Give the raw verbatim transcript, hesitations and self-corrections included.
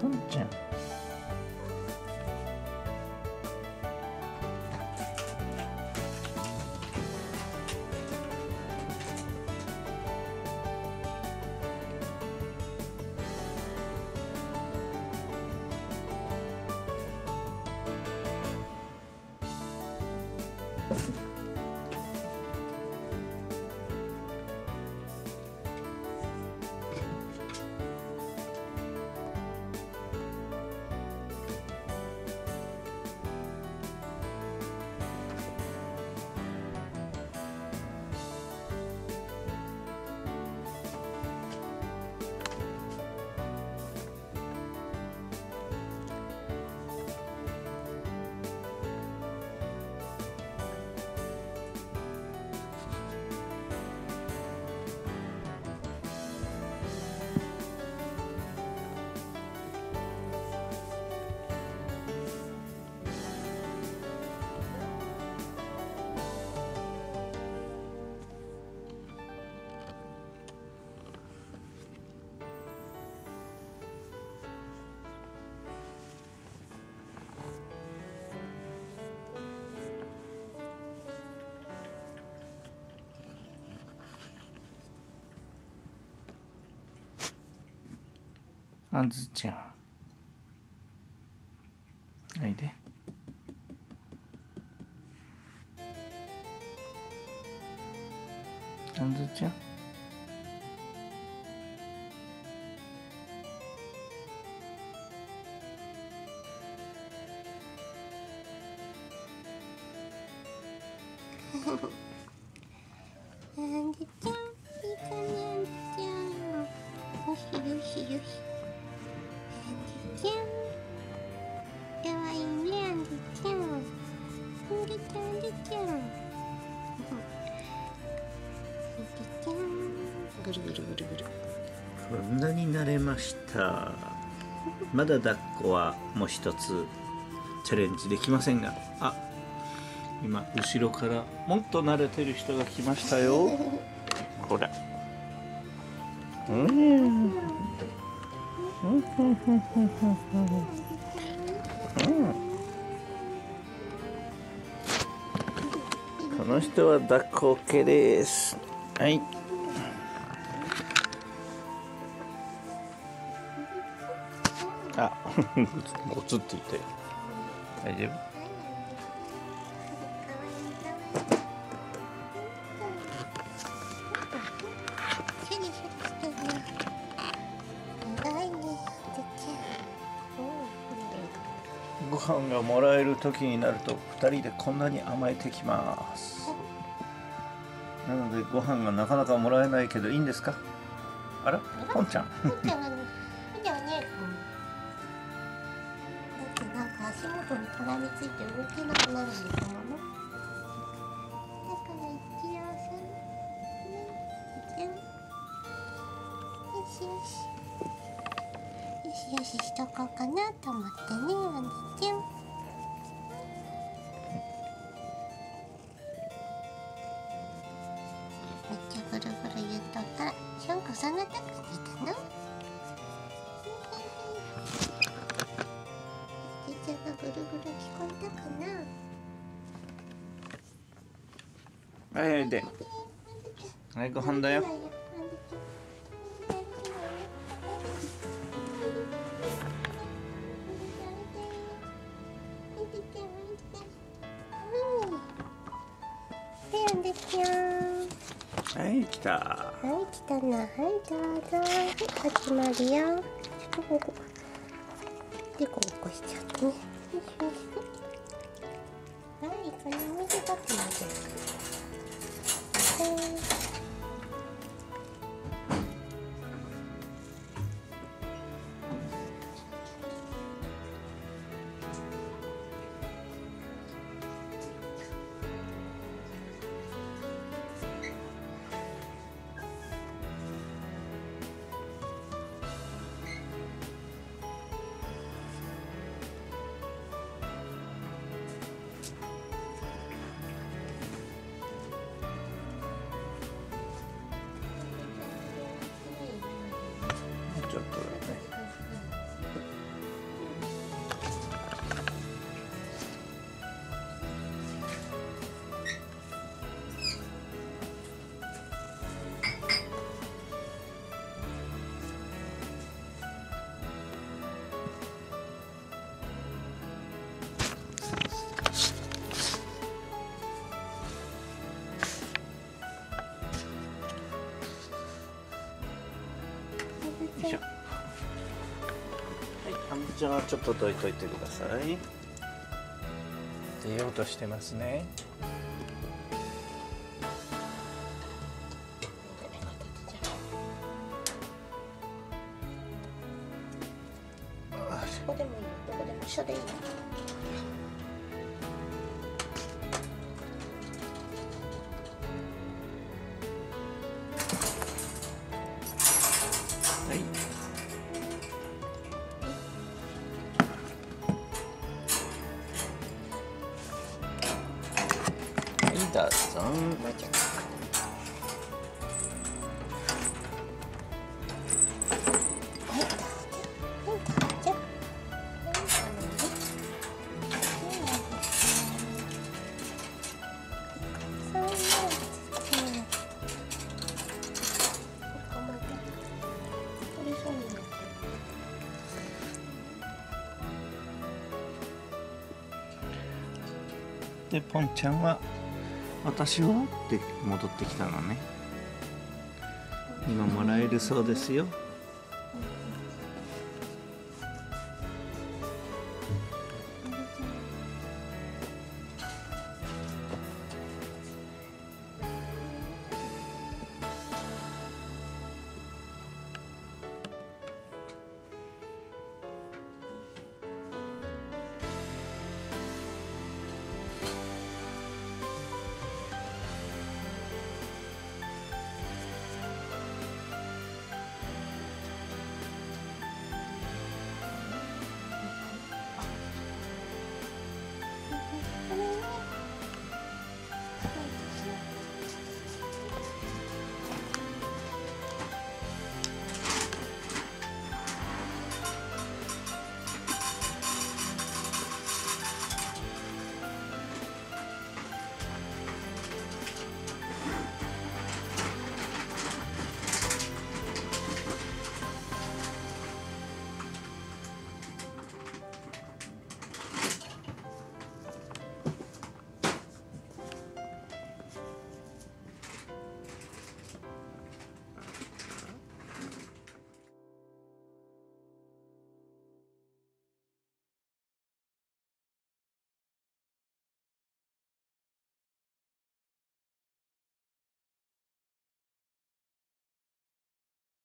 ポンちゃん。あずちゃん、おいで。あずちゃん、 あんずちゃん、いいかね、あんずちゃん。よしよしよし。あんずちゃん。かわいいね、あんずちゃん。あんずちゃん、あんずちゃん。あんずちゃん。ぐるぐるぐるぐる。 こんなに慣れました。まだ抱っこはもう一つチャレンジできませんが、あ、今後ろからもっと慣れてる人が来ましたよ。ほら。うん。うん。この人は抱っこ OK です。はい。あ、ゴツって言ったよ。大丈夫？ご飯がもらえる時になるとふたりでこんなに甘えてきます。なのでご飯がなかなかもらえないけどいいんですか？あら、ポンちゃん。 ポンちゃんがね、いいよね。だってなんか足元に絡みついて動けなくなるんですもの。だから一応さ、ね、じゃん。よしよし。よしよししとこうかなと思ってね、あんずちゃん。めっちゃぐるぐる言っとったら、シャンクそんな高く寝たの？じいちゃんがぐるぐる聞こえたかな？ はい、はいで。はい、ご飯だよ。はい、来た。 はい、来たな。はい、どうぞ。はい、始まるよ。でこぼこしちゃってね。はい、これ水かきまで。はい。 いしょ。はい、ハムちゃんはちょっとどいといてください。出ようとしてますね。 どこでもいいよ、どこでも一緒でいいよ。 はい。はい、どうぞ。 もうちょっと。はい、どうぞ。はい、どうぞ。 で、ポンちゃんは私はって戻ってきたのね。今もらえるそうですよ。